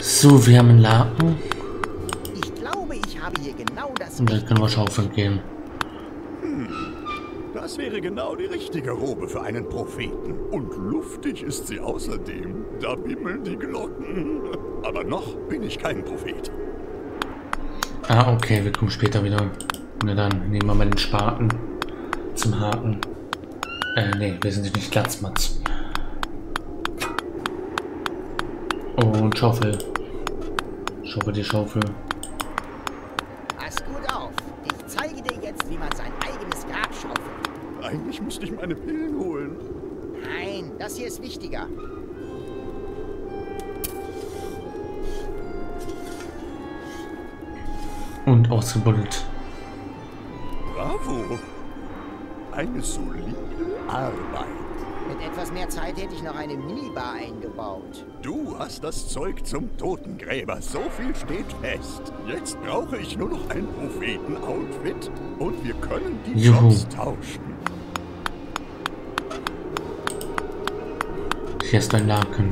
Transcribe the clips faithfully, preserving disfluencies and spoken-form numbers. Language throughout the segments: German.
So, wir haben einen Laken. Ich glaube, ich habe hier genau das. Und dann können wir schaufeln gehen. Hm, das wäre genau die richtige Robe für einen Propheten. Und luftig ist sie außerdem. Da bimmeln die Glocken. Aber noch bin ich kein Prophet. Ah, okay, wir kommen später wieder. Na dann, nehmen wir mal den Spaten zum Haken. Äh, nee, wir sind nicht Glatzmatz. Und Schaufel. Schaufel die Schaufel. Pass gut auf. Ich zeige dir jetzt, wie man sein eigenes Grab schaufelt. Eigentlich müsste ich meine Pillen holen. Nein, das hier ist wichtiger. Und ausgebuddelt. Bravo. Eine solide Arbeit. Mit etwas mehr Zeit hätte ich noch eine Minibar eingebaut. Du hast das Zeug zum Totengräber. So viel steht fest. Jetzt brauche ich nur noch ein Propheten-Outfit und wir können die Juhu. Jobs tauschen. Hier ist ein Laken.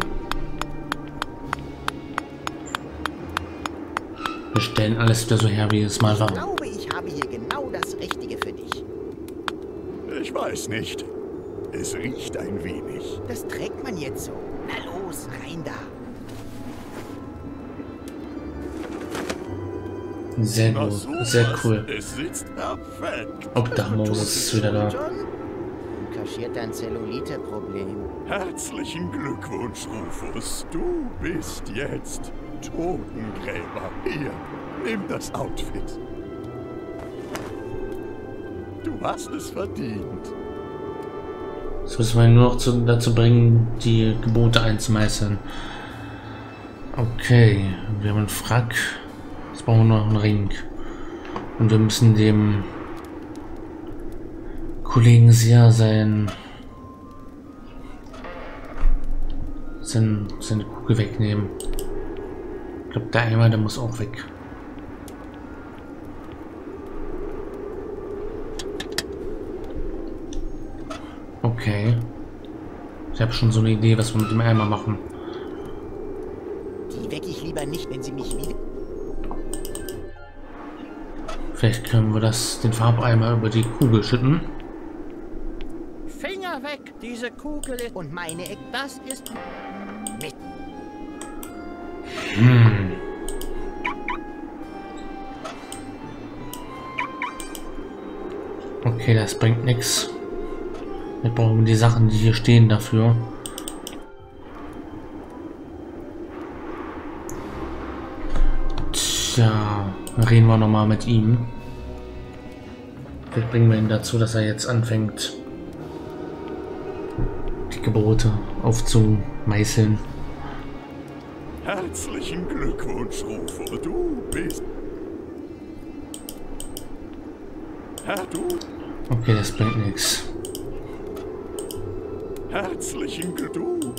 Wir stellen alles wieder so her, wie es mal Ich war. glaube, ich habe hier genau das Richtige für dich. Ich weiß nicht. Es riecht ein wenig. Das trägt man jetzt so. Na los, rein da. Sehr Na, gut, sowas. sehr cool. Es sitzt perfekt. Obdachlos ist wieder da. John? Du kaschiert dein Zellulite-Problem. Herzlichen Glückwunsch, Rufus. Du bist jetzt Totengräber. Hier, nimm das Outfit. Du hast es verdient. Jetzt müssen wir ihn nur noch zu, dazu bringen, die Gebote einzumeißeln. Okay, wir haben einen Frack. Jetzt brauchen wir nur noch einen Ring. Und wir müssen dem Kollegen sehr sein, sein seine Kugel wegnehmen. Ich glaube, der Eimer, der muss auch weg. Okay. Ich habe schon so eine Idee, was wir mit dem Eimer machen. Die wecke ich lieber nicht, wenn sie mich wieder... Vielleicht können wir das, den Farbeimer über die Kugel schütten. Finger weg! Diese Kugel ist... Und meine Eck... Das ist... Mit... Hm. Okay, das bringt nichts. Wir brauchen die Sachen, die hier stehen, dafür. Tja, dann reden wir nochmal mit ihm. Vielleicht bringen wir ihn dazu, dass er jetzt anfängt, die Gebote aufzumeißeln. Herzlichen Glückwunsch, Rufus. Du bist... Herr, du... Okay, das bringt nichts. Herzlichen Glückwunsch.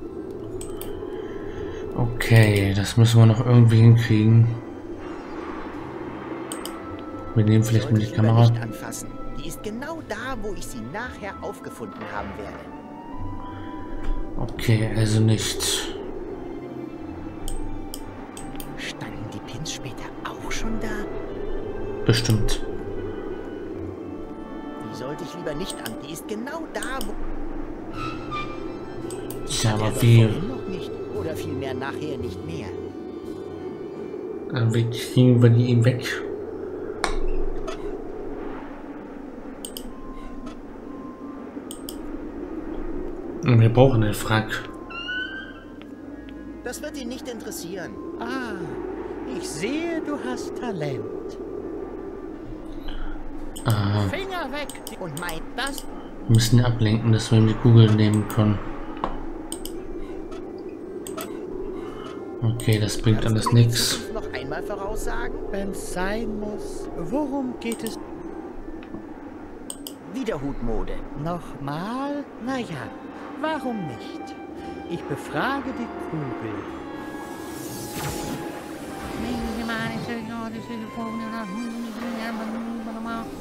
Okay, das müssen wir noch irgendwie hinkriegen. Wir nehmen vielleicht mal die Kamera. Nicht anfassen. Die ist genau da, wo ich sie nachher aufgefunden haben werde. Okay, also nicht. Standen die Pins später auch schon da? Bestimmt. Die sollte ich lieber nicht an. Die ist genau da, wo... Tja, Der aber doch wie, vorhin noch nicht. Oder vielmehr nachher nicht mehr. äh, wie kriegen wir die ihm weg? Wir brauchen den Frack. Das wird ihn nicht interessieren. Ah, ich sehe, du hast Talent. Äh, Finger weg! Und mein das... wir müssen ihn ablenken, dass wir ihm die Kugel nehmen können. Okay, das bringt alles Kannst du mir die nichts. Zukunft noch einmal voraussagen? Wenn's sein muss. Worum geht es? Wiederhutmode. Nochmal? Naja, warum nicht? Ich befrage die Kugel.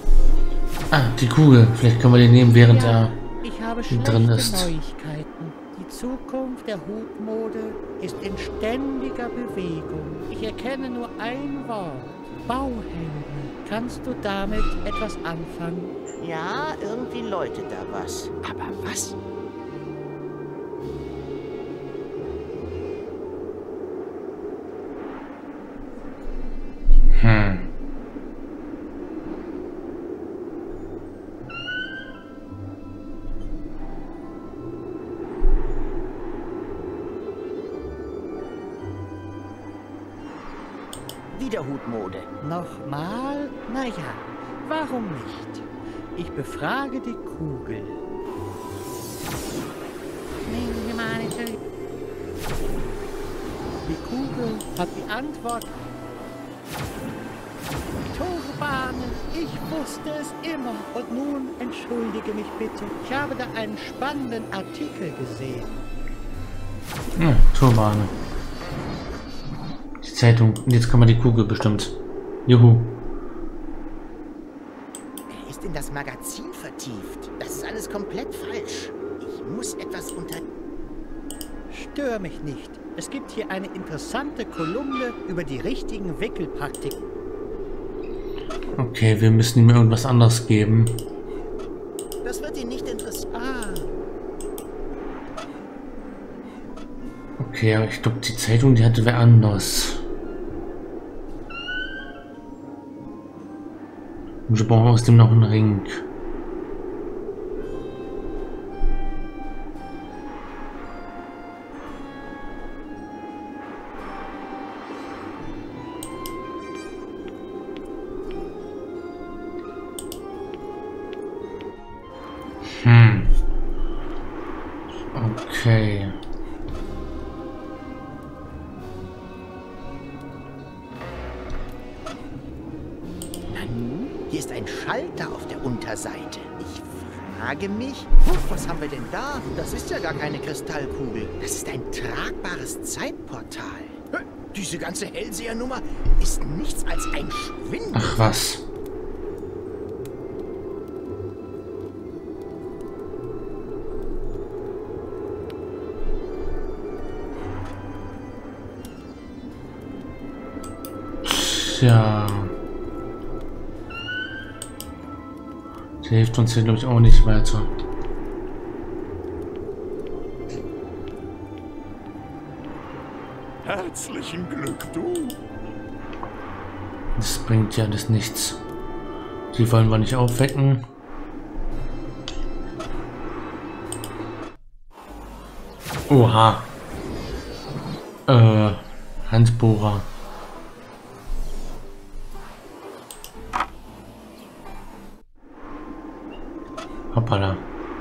Ah, die Kugel. Vielleicht können wir die nehmen, während Ja, er ich habe drin ist. Neuigkeiten. Die Zukunft der Hutmode ist in ständiger Bewegung. Ich erkenne nur ein Wort. Bauhelme. Kannst du damit etwas anfangen? Ja, irgendwie läutet da was. Aber was? Hm. Wieder Hutmode. Nochmal? Naja, warum nicht? Ich befrage die Kugel. Die Kugel hat die Antwort. Turbane, ich wusste es immer. Und nun entschuldige mich bitte. Ich habe da einen spannenden Artikel gesehen. Ja, Turbane. Die Zeitung. Und jetzt kann man die Kugel bestimmt. Juhu. Er ist in das Magazin vertieft. Das ist alles komplett falsch. Ich muss etwas unter... Stör mich nicht. Es gibt hier eine interessante Kolumne über die richtigen Wickelpraktiken. Okay, wir müssen ihm irgendwas anderes geben. Das wird ihn nicht interessieren. Ah, Okay, aber ich glaube, die Zeitung, die hatte wer anders. Und wir brauchen aus dem noch einen Ring. Hm. Okay. Hier ist ein Schalter auf der Unterseite. Ich frage mich, oh, was haben wir denn da? Das ist ja gar keine Kristallkugel. Das ist ein tragbares Zeitportal. Hä? Diese ganze Hellseher-Nummer ist nichts als ein Schwindel. Ach was. Tja. Das hilft uns hier, glaube ich, auch nicht weiter. Herzlichen Glück, du. Das bringt ja alles nichts. Die wollen wir nicht aufwecken. Oha. Äh, Handbohrer. Hoppala.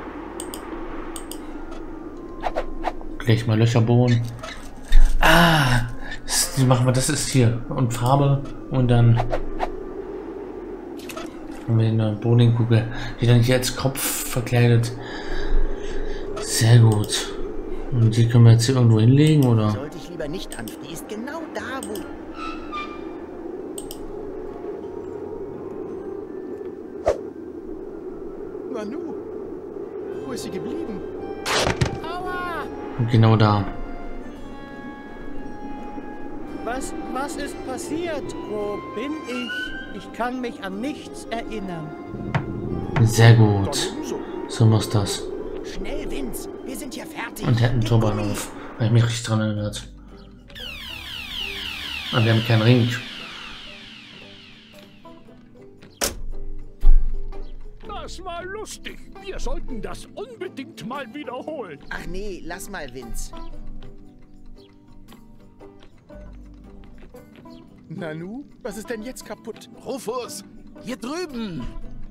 Gleich mal Löcher bohren. Ah, das machen wir, das ist hier. Und Farbe. Und dann haben wir eine Bowlingkugel, die dann hier als Kopf verkleidet. Sehr gut. Und die können wir jetzt hier irgendwo hinlegen, oder? Sollte ich lieber nicht anfangen. Die ist genau da, wo... Nanu, wo ist sie geblieben? aua! Und genau da. Was, was ist passiert? Wo bin ich? Ich kann mich an nichts erinnern. Sehr gut. So muss das. Schnell, Vince, wir sind hier fertig. Und hätten Den Turban Gummi. auf. Weil ich mich richtig dran erinnert. Aber wir haben keinen Ring. Das war lustig. Wir sollten das unbedingt mal wiederholen. Ach nee, lass mal, Vince. Nanu, was ist denn jetzt kaputt? Rufus, hier drüben.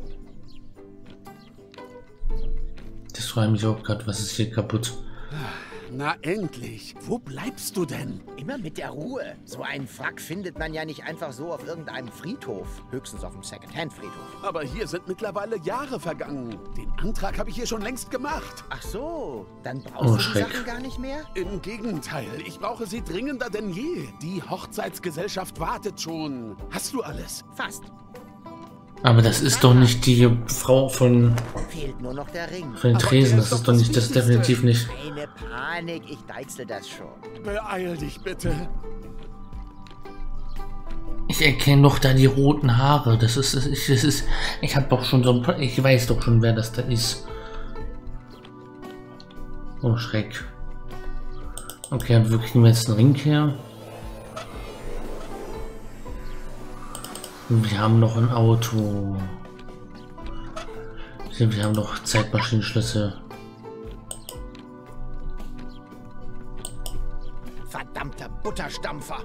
Das freut mich auch gerade. Was ist hier kaputt? Na endlich. Wo bleibst du denn? Immer mit der Ruhe. So einen Frack findet man ja nicht einfach so auf irgendeinem Friedhof. Höchstens auf dem Secondhand-Friedhof. Aber hier sind mittlerweile Jahre vergangen. Den Antrag habe ich hier schon längst gemacht. Ach so, dann brauchst Oh, du die Schreck. Sachen gar nicht mehr? Im Gegenteil, ich brauche sie dringender denn je. Die Hochzeitsgesellschaft wartet schon. Hast du alles? Fast. Aber das ist doch nicht die Frau von, Fehlt nur noch der Ring. von den Tresen. Das ist doch nicht, das ist definitiv nicht. Keine Panik, ich deichsel das schon. Beeil dich bitte. Ich erkenne doch da die roten Haare. Das ist, das ist, das ist ich habe doch schon so ein paar, ich weiß doch schon, wer das da ist. Oh, Schreck. Okay, wir kriegen jetzt einen Ring her. Wir haben noch ein Auto. Wir haben noch Zeitmaschinenschlüssel. Verdammter Butterstampfer.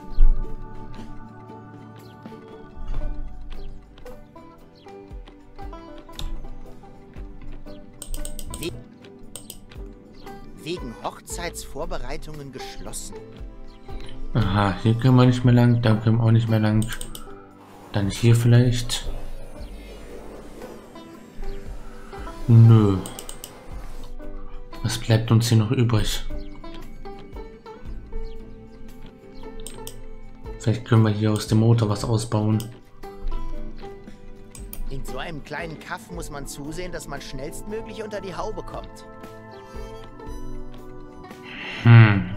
We Wegen Hochzeitsvorbereitungen geschlossen. Aha, hier können wir nicht mehr lang, da können wir auch nicht mehr lang. Dann hier vielleicht. Nö. Was bleibt uns hier noch übrig? Vielleicht können wir hier aus dem Motor was ausbauen. In so einem kleinen Kaff muss man zusehen, dass man schnellstmöglich unter die Haube kommt. Hm.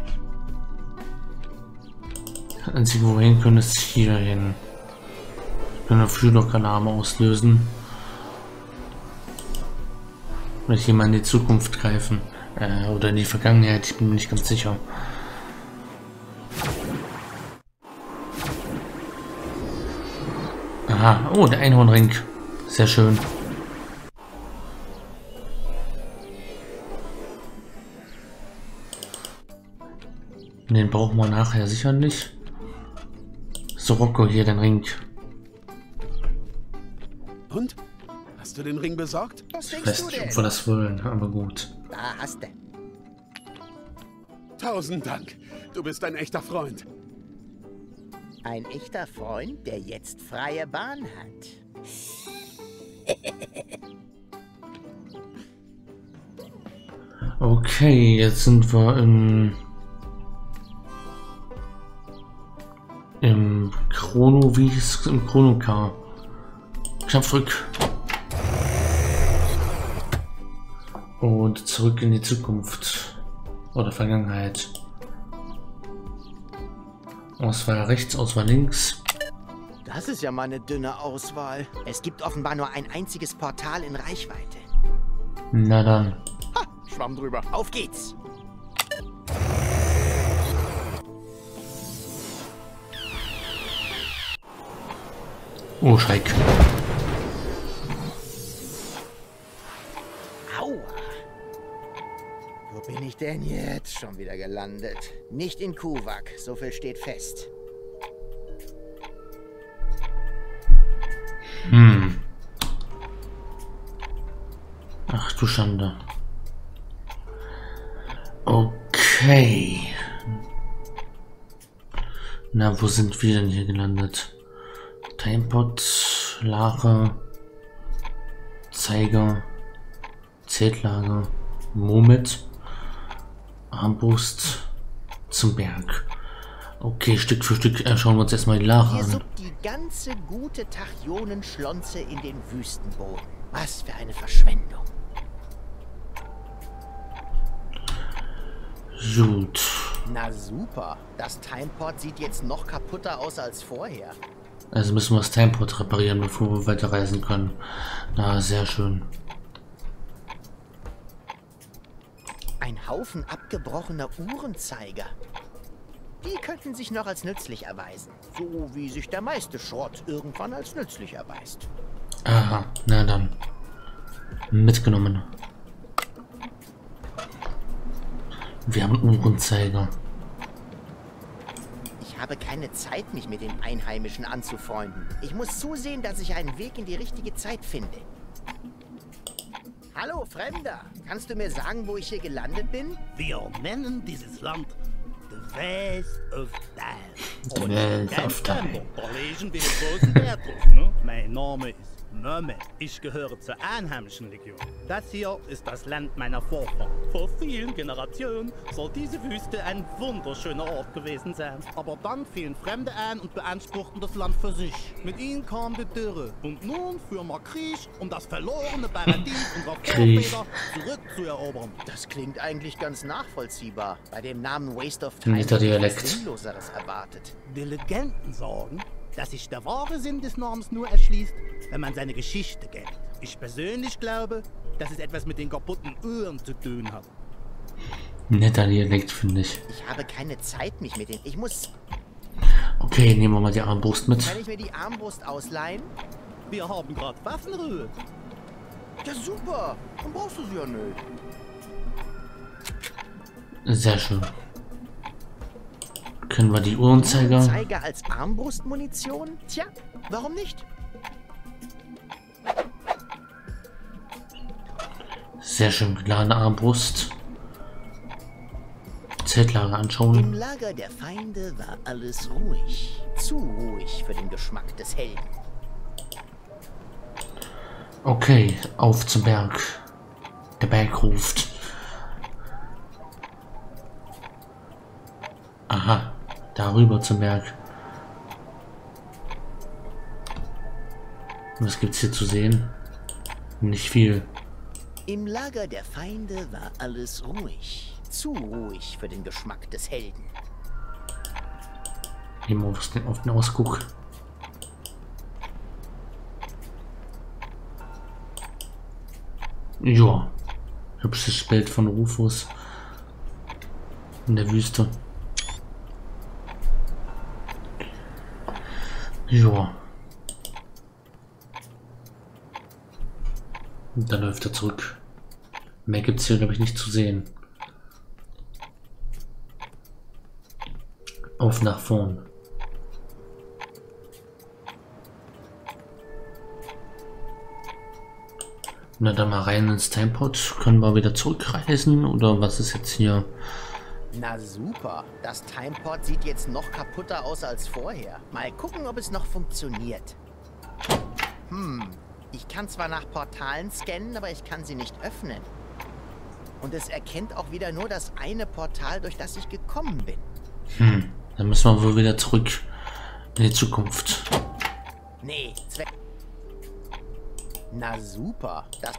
Das einzige, wo wir hin können, ist hier hin. Ich kann dafür noch keine Arme auslösen. Vielleicht hier mal in die Zukunft greifen. Äh, oder in die Vergangenheit, ich bin mir nicht ganz sicher. Aha, oh, der Einhornring. Sehr schön. Den brauchen wir nachher sicherlich. So, Rocco, hier den Ring. Und? Hast du den Ring besorgt? Was Ich denkst weiß du nicht, denn? ob wir das wollen, aber gut. Da hast du. Tausend Dank. Du bist ein echter Freund. Ein echter Freund, der jetzt freie Bahn hat. Okay, jetzt sind wir im... Im Chrono, wie hieß es? Im Chronocar. Knapp zurück. Und zurück in die Zukunft. Oder Vergangenheit. Auswahl rechts, Auswahl links. Das ist ja mal eine dünne Auswahl. Es gibt offenbar nur ein einziges Portal in Reichweite. Na dann. Ha, Schwamm drüber. Auf geht's. Oh, Schreck. Aua. Wo bin ich denn jetzt schon wieder gelandet? Nicht in Kuvak, so viel steht fest. Hm. Ach du Schande. Okay. Na, wo sind wir denn hier gelandet? Timepot, Lager, Zeiger, Zeltlager, Moment, Armbrust zum Berg. Okay, Stück für Stück äh, schauen wir uns erstmal die Lager Hier an. suppt die ganze gute Tachionenschlonze in den Wüstenboden. Was für eine Verschwendung. Gut. Na super. Das Timeport sieht jetzt noch kaputter aus als vorher. Also müssen wir das Timeport reparieren, bevor wir weiterreisen können. Na, sehr schön. Ein Haufen abgebrochener Uhrenzeiger. Die könnten sich noch als nützlich erweisen. So wie sich der meiste Schrott irgendwann als nützlich erweist. Aha, na dann. Mitgenommen. Wir haben einen Uhrenzeiger. Ich habe keine Zeit, mich mit den Einheimischen anzufreunden. Ich muss zusehen, dass ich einen Weg in die richtige Zeit finde. Hallo, Fremder. Kannst du mir sagen, wo ich hier gelandet bin? Wir nennen dieses Land The West of Time. The West of Time. Da legen wir großen Wert drauf, ne? Mein Name ist Moment, ich gehöre zur einheimischen Region. Das hier ist das Land meiner Vorfahren. Vor vielen Generationen soll diese Wüste ein wunderschöner Ort gewesen sein. Aber dann fielen Fremde ein und beanspruchten das Land für sich. Mit ihnen kam die Dürre. Und nun führen wir Krieg, um das verlorene Paradies unserer Vorväter zurückzuerobern. Das klingt eigentlich ganz nachvollziehbar. Bei dem Namen Waste of Time Nicht der hätte ich Dialekt. was Sinnloseres erwartet. Die Legenden sagen, dass sich der wahre Sinn des Namens nur erschließt, wenn man seine Geschichte kennt. Ich persönlich glaube, dass es etwas mit den kaputten Uhren zu tun hat. Netter Dialekt, finde ich. Ich habe keine Zeit, mich mit den... Ich muss... Okay, nehmen wir mal die Armbrust mit. Kann ich mir die Armbrust ausleihen? Wir haben gerade Waffenruhe. Ja, super. Dann brauchst du sie ja nicht. Sehr schön. Können wir die Uhrenzeiger... Zeiger als Armbrustmunition? Tja, warum nicht? Sehr schön geladene Armbrust. Zeltlager anschauen. Im Lager der Feinde war alles ruhig. Zu ruhig für den Geschmack des Helden. Okay, auf zum Berg. Der Berg ruft. Aha, darüber zum Berg. Was gibt's hier zu sehen? Nicht viel. Im Lager der Feinde war alles ruhig. Zu ruhig für den Geschmack des Helden. Nehmen wir auf den, auf den Ausguck. Ja, hübsches Bild von Rufus in der Wüste. Ja. Und dann läuft er zurück. Mehr gibt es hier, glaube ich, nicht zu sehen. Auf nach vorn. Na dann mal rein ins Timepod. Können wir wieder zurückreisen oder was ist jetzt hier? Na super, das Timepod sieht jetzt noch kaputter aus als vorher. Mal gucken, ob es noch funktioniert. Hm, ich kann zwar nach Portalen scannen, aber ich kann sie nicht öffnen. Und es erkennt auch wieder nur das eine Portal, durch das ich gekommen bin. Hm, dann müssen wir wohl wieder zurück in die Zukunft. Nee, Zweck. Na super, das...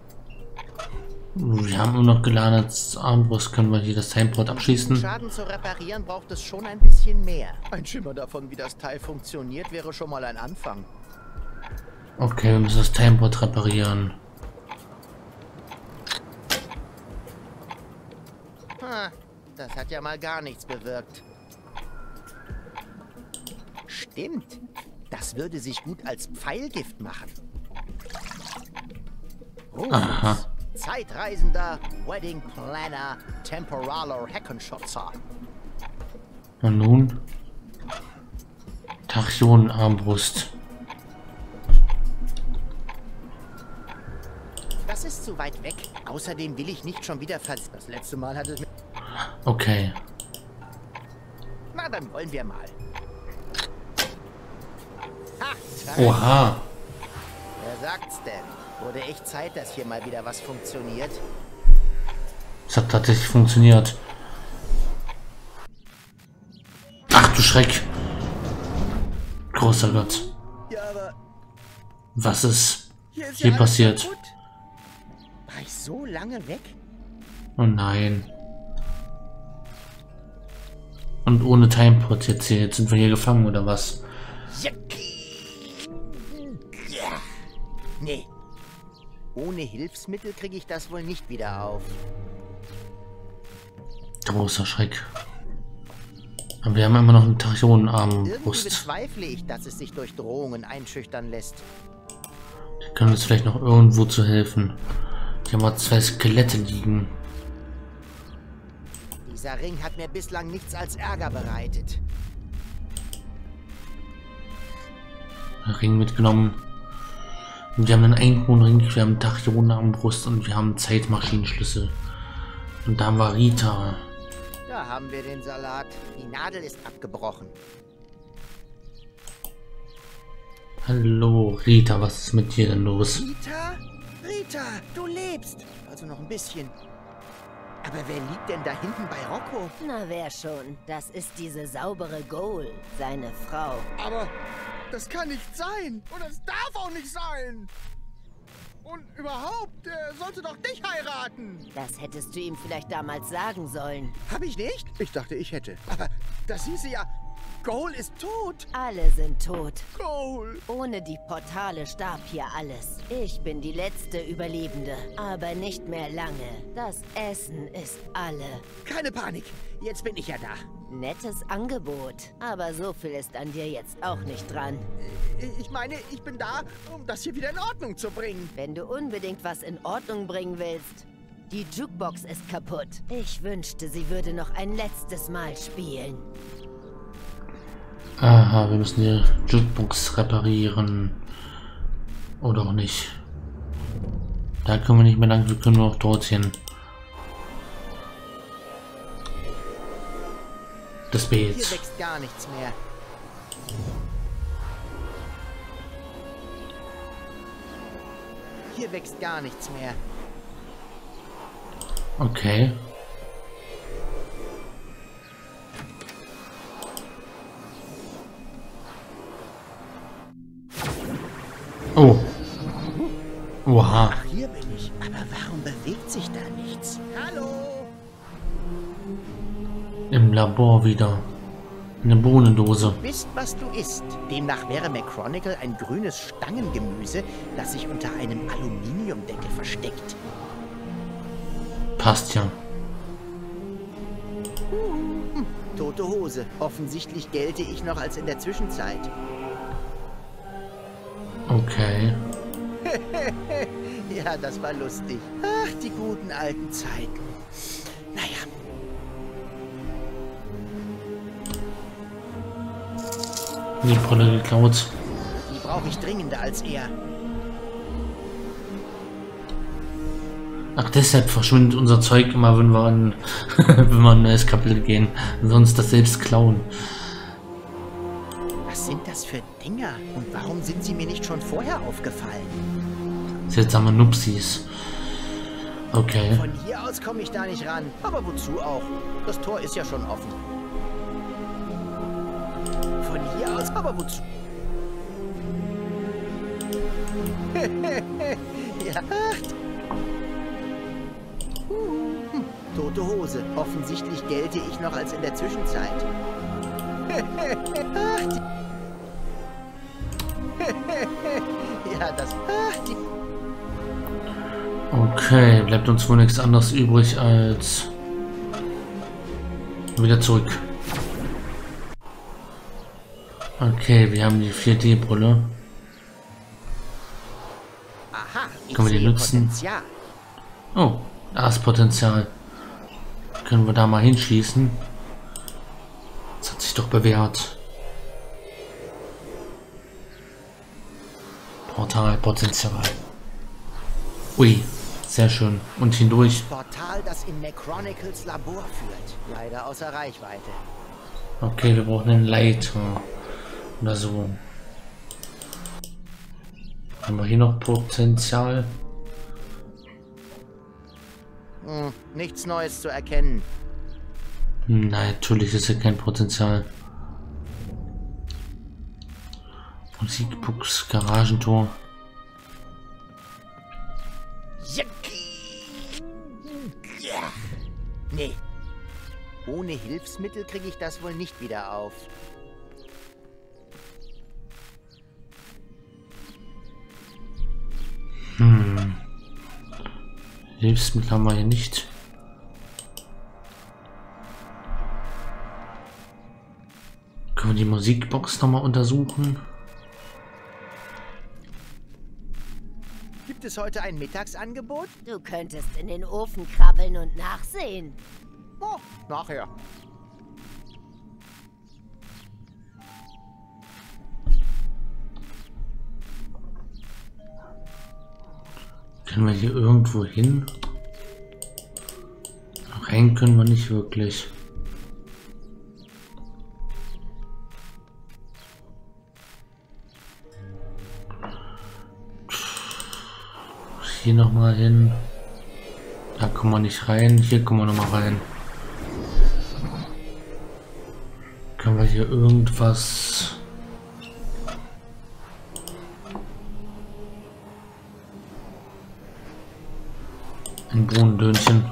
Wir haben nur noch geladenes Armbrust. Können wir hier das Timepod abschließen? Schaden zu reparieren braucht es schon ein bisschen mehr. Ein Schimmer davon, wie das Teil funktioniert, wäre schon mal ein Anfang. Okay, wir müssen das Timepod reparieren. Ha, das hat ja mal gar nichts bewirkt. Stimmt, das würde sich gut als Pfeilgift machen. Rufus, Aha. Zeitreisender, Wedding Planner, Temporaler Heckenschotzer. Und nun? Tachyonen-Armbrust. Das ist zu weit weg. Außerdem will ich nicht schon wieder vers... Das letzte Mal hat es mir... Okay. Na, dann wollen wir mal. Ha, Oha. wer sagt's denn? Wurde echt Zeit, dass hier mal wieder was funktioniert. Es hat tatsächlich funktioniert. Ach du Schreck. Großer Gott. Ja, aber Was ist hier ist hier ja alles passiert? kaputt. War ich so lange weg? Oh nein. Und ohne Timepod jetzt hier. Jetzt sind wir hier gefangen oder was? Yucky. Ja. Nee. Ohne Hilfsmittel kriege ich das wohl nicht wieder auf. Großer Schreck. Aber wir haben immer noch einen Irgendwie Tachyonen-Armbrust. bezweifle ich, dass es sich durch Drohungen einschüchtern lässt. Die können uns vielleicht noch irgendwo zu helfen. Hier haben wir zwei Skelette liegen. Dieser Ring hat mir bislang nichts als Ärger bereitet. Ring mitgenommen. Und wir haben einen Einhornring, wir haben Tachyonen-Armbrust und wir haben Zeitmaschinenschlüssel. Und da haben wir Rita. Da haben wir den Salat. Die Nadel ist abgebrochen. Hallo, Rita, was ist mit dir denn los? Rita? Rita, du lebst. Also noch ein bisschen. Aber wer liegt denn da hinten bei Rocco? Na, wer schon? Das ist diese saubere Goal, seine Frau. Aber das kann nicht sein. Und das darf auch nicht sein. Und überhaupt, er sollte doch dich heiraten. Das hättest du ihm vielleicht damals sagen sollen. Hab ich nicht? Ich dachte, ich hätte. Aber das hieße ja, Goal ist tot. Alle sind tot. Goal. Ohne die Portale starb hier alles. Ich bin die letzte Überlebende, aber nicht mehr lange. Das Essen ist alle. Keine Panik, jetzt bin ich ja da. Nettes Angebot, aber so viel ist an dir jetzt auch nicht dran. Ich meine, ich bin da, um das hier wieder in Ordnung zu bringen. Wenn du unbedingt was in Ordnung bringen willst. Die Jukebox ist kaputt. Ich wünschte, sie würde noch ein letztes Mal spielen. Aha, wir müssen die Jukebox reparieren. Oder auch nicht. Da können wir nicht mehr lang, wir können nur auch dorthin. Das Bild. Hier wächst gar nichts mehr. Hier wächst gar nichts mehr. Okay. Oh. Oha. Ach, hier bin ich. Aber warum bewegt sich da nichts? Hallo? Im Labor wieder. Eine Bohnendose. Du bist, was du isst. Demnach wäre McChronicle ein grünes Stangengemüse, das sich unter einem Aluminiumdeckel versteckt. Passt ja. Hm, tote Hose. Offensichtlich gelte ich noch als in der Zwischenzeit. Okay. Ja, das war lustig. Ach, die guten alten Zeiten. Naja. Die Brille geklaut. Die brauche ich dringender als er. Ach, deshalb verschwindet unser Zeug immer, wenn wir an, wenn wir in ein neues Kapitel gehen. Und sonst das selbst klauen. Was sind das für Dinger? Und warum sind sie mir nicht schon vorher aufgefallen? Seltsame Nupsis. Okay. Von hier aus komme ich da nicht ran. Aber wozu auch? Das Tor ist ja schon offen. Von hier aus, aber wozu? Ja. Hm, tote Hose. Offensichtlich gelte ich noch als in der Zwischenzeit. Ja, das... Okay, bleibt uns wohl nichts anderes übrig als wieder zurück. Okay, wir haben die vier D Brille. Aha, ich können wir die sehe nutzen? Potenzial. Oh, da ist Potenzial. Können wir da mal hinschießen? Das hat sich doch bewährt. Portalpotenzial. Ui, sehr schön. Und hindurch. Portal, das in McChronicles Labor führt. Leider außer Reichweite. Okay, wir brauchen einen Leiter. Oder so. Haben wir hier noch Potenzial? Hm, nichts Neues zu erkennen. Hm, nein, natürlich ist hier kein Potenzial. Musikbox, Garagentor. Ja. Nee. Ohne Hilfsmittel kriege ich das wohl nicht wieder auf. Hm. Hilfsmittel haben wir hier nicht. Können wir die Musikbox noch mal untersuchen? Gibt es heute ein Mittagsangebot? Du könntest in den Ofen krabbeln und nachsehen. Oh, nachher. Können wir hier irgendwo hin? Rein können wir nicht wirklich. hier noch mal hin. Da kommen wir nicht rein. Hier kommen wir noch mal rein. Können wir hier irgendwas... Ein Bohnendöhnchen.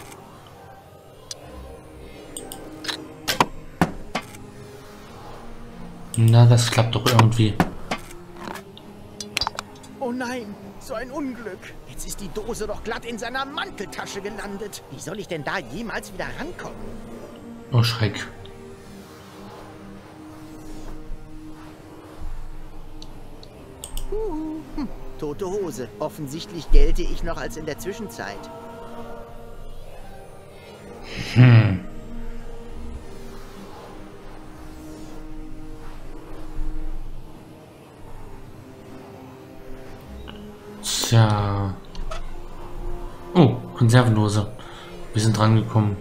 Na, das klappt doch irgendwie. Oh nein, so ein Unglück. Jetzt ist die Dose doch glatt in seiner Manteltasche gelandet. Wie soll ich denn da jemals wieder rankommen? Oh, Schreck. Huhu. Hm, tote Hose. Offensichtlich gelte ich noch als in der Zwischenzeit. Hm. Tja. Oh, Konservendose. Wir sind drangekommen.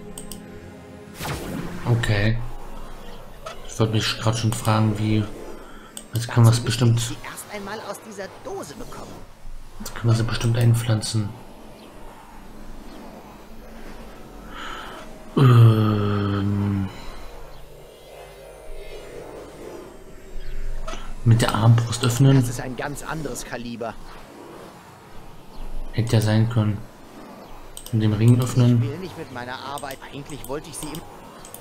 Okay. Ich wollte mich gerade schon fragen, wie... Jetzt können wir es bestimmt... Sie erst einmal aus dieser Dose bekommen. Jetzt können wir sie bestimmt einpflanzen. Ähm... Mit der Armbrust öffnen. Das ist ein ganz anderes Kaliber. Hätte ja sein können. Mit dem Ring öffnen. Ich will nicht mit meiner Arbeit. Eigentlich wollte ich sie im...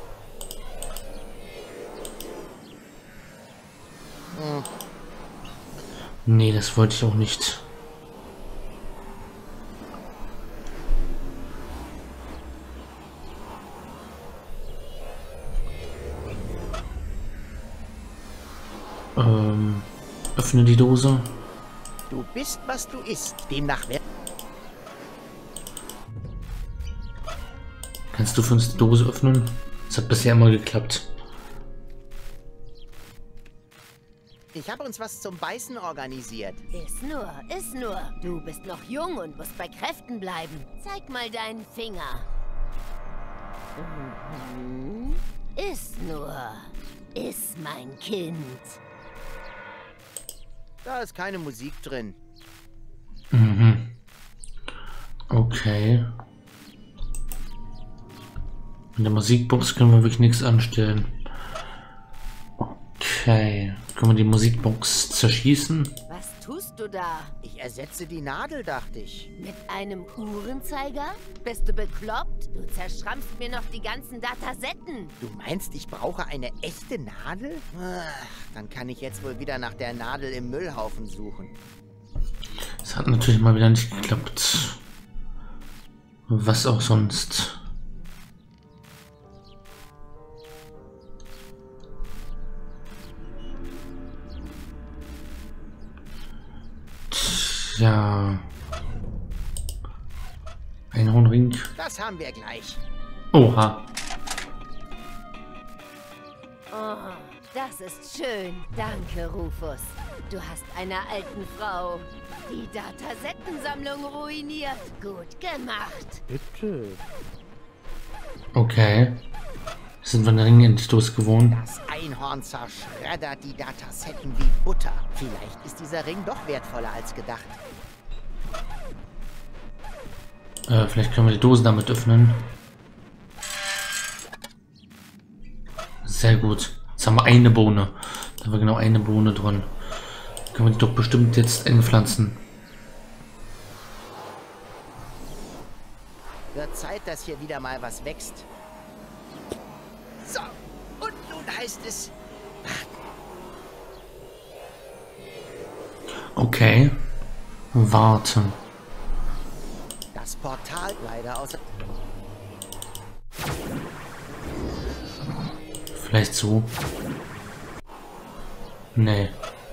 Hm. Nee, das wollte ich auch nicht. Ähm, öffne die Dose. Du bist, was du isst. Demnach wer... Kannst du für uns die Dose öffnen? Das hat bisher immer geklappt. Ich habe uns was zum Beißen organisiert. Iss nur, iss nur. Du bist noch jung und musst bei Kräften bleiben. Zeig mal deinen Finger. Mhm. Iss nur. Iss, mein Kind. Da ist keine Musik drin. Mhm. Okay. In der Musikbox können wir wirklich nichts anstellen. Okay. Können wir die Musikbox zerschießen? Was tust du da? Ich ersetze die Nadel, dachte ich. Mit einem Uhrenzeiger? Bist du bekloppt? Du zerschrampfst mir noch die ganzen Datasetten. Du meinst, ich brauche eine echte Nadel? Ach, dann kann ich jetzt wohl wieder nach der Nadel im Müllhaufen suchen. Das hat natürlich mal wieder nicht geklappt. Was auch sonst. Ja. Einhornring. Das haben wir gleich. Oha. Oh, das ist schön. Danke, Rufus. Du hast einer alten Frau die Datasettensammlung ruiniert. Gut gemacht. Bitte. Okay. Sind wir den Ring endlich losgeworden? Das Einhorn zerschreddert die Datasetten wie Butter. Vielleicht ist dieser Ring doch wertvoller als gedacht. Äh, vielleicht können wir die Dose damit öffnen. Sehr gut. Jetzt haben wir eine Bohne. Da haben wir genau eine Bohne drin. Können wir die doch bestimmt jetzt einpflanzen. Wird Zeit, dass hier wieder mal was wächst. So, und nun heißt es... Okay. Warten. Das Portal leider außer... Vielleicht so. Nee.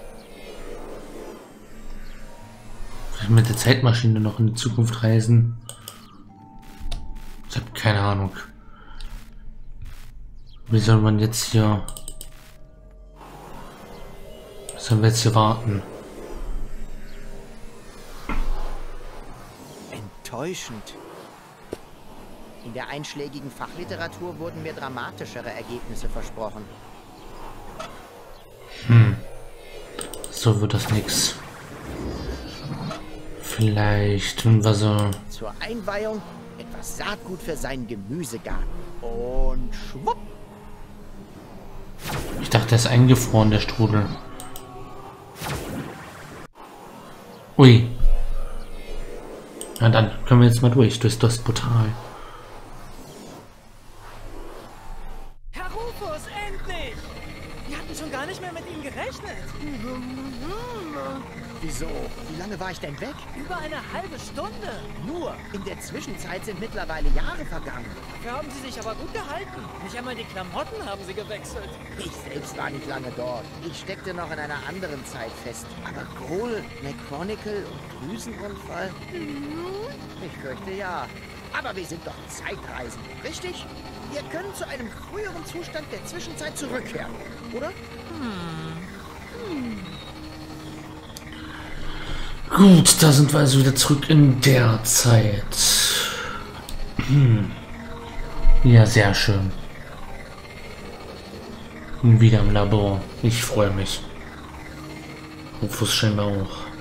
Vielleicht mit der Zeitmaschine noch in die Zukunft reisen. Ich habe keine Ahnung. Wie soll man jetzt hier... Sollen wir jetzt hier warten? Enttäuschend. In der einschlägigen Fachliteratur wurden mir dramatischere Ergebnisse versprochen. Hm. So wird das nix. Vielleicht, wenn wir so... Zur Einweihung etwas Saatgut für seinen Gemüsegarten. Und schwupp. Ich dachte, der ist eingefroren, der Strudel. Ui. Na dann können wir jetzt mal durch, durch das Portal. Herr Rufus, endlich! Wir hatten schon gar nicht mehr mit ihm gerechnet. Wieso? Wie lange war ich denn weg? Über eine halbe Stunde. Nur. In der Zwischenzeit sind mittlerweile Jahre vergangen. Dafür haben Sie sich aber gut gehalten. Nicht einmal die Klamotten haben Sie gewechselt. Ich selbst war nicht lange dort. Ich steckte noch in einer anderen Zeit fest. Aber Grohl, McChronicle und Drüsenunfall? Ich fürchte ja. Aber wir sind doch Zeitreisende, richtig? Wir können zu einem früheren Zustand der Zwischenzeit zurückkehren, oder? Gut, da sind wir also wieder zurück in der Zeit. Hm. Ja, sehr schön. Wieder im Labor. Ich freue mich. Rufus scheinbar auch.